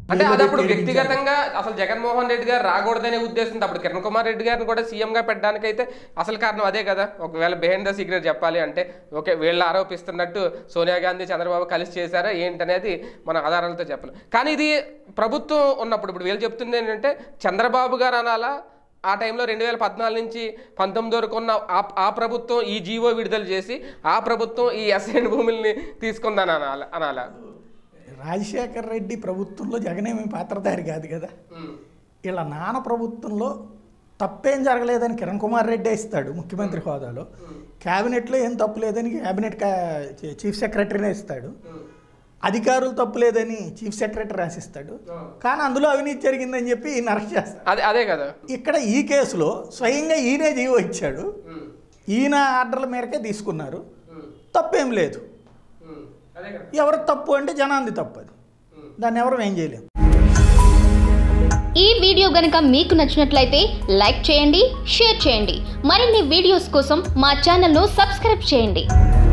అంటే అదప్పుడు వ్యక్తిగతంగా అసలు జగన్మోహన్ రెడ్డి గారు రాకూడదనే ఉద్దేశంతో అప్పుడు కిరణ్ కుమార్ రెడ్డి గారిని కూడా సీఎంగా పెట్టడానికైతే అసలు కారణం అదే కదా. ఒకవేళ బిహైండ్ ద సీక్రెట్ చెప్పాలి అంటే ఓకే వీళ్ళు ఆరోపిస్తున్నట్టు సోనియా గాంధీ చంద్రబాబు కలిసి చేశారా ఏంటనేది మన ఆధారాలతో చెప్పలేం. కానీ ఇది ప్రభుత్వం ఉన్నప్పుడు ఇప్పుడు వీళ్ళు చెప్తుంది ఏంటంటే చంద్రబాబు గారు అనాలా, ఆ టైంలో 2014 నుంచి 19 వరకు ఉన్న ఆ ప్రభుత్వం ఈ జీవో విడుదల చేసి ఆ ప్రభుత్వం ఈ అసైన్ భూముల్ని తీసుకుందని అనాలా? రాజశేఖర రెడ్డి ప్రభుత్వంలో జగనేమి పాత్రధారి కాదు కదా. ఇలా నాన్న ప్రభుత్వంలో తప్పేం జరగలేదని కిరణ్ కుమార్ రెడ్డి ఇస్తాడు ముఖ్యమంత్రి హోదాలో, క్యాబినెట్లో ఏం తప్పు లేదని క్యాబినెట్ చీఫ్ సెక్రటరీనే ఇస్తాడు, అధికారులు తప్పు లేదని చీఫ్ సెక్రటరీ రాసిస్తాడు. కానీ అందులో అవినీతి జరిగిందని చెప్పి ఈయన అరెస్ట్ చేస్తాడు. అదే కదా. ఇక్కడ ఈ కేసులో స్వయంగా ఈయనే జీవో ఇచ్చాడు, ఈయన ఆర్డర్ల మేరకే తీసుకున్నారు, తప్పేం లేదు. ఎవరు తప్పు అంటే జనాంది తప్పు, అది దాన్ని ఎవరు ఏం చేయలేము. ఈ వీడియో గనుక మీకు నచ్చినట్లయితే లైక్ చేయండి, షేర్ చేయండి. మరిన్ని వీడియోస్ కోసం మా ఛానల్ను సబ్స్క్రైబ్ చేయండి.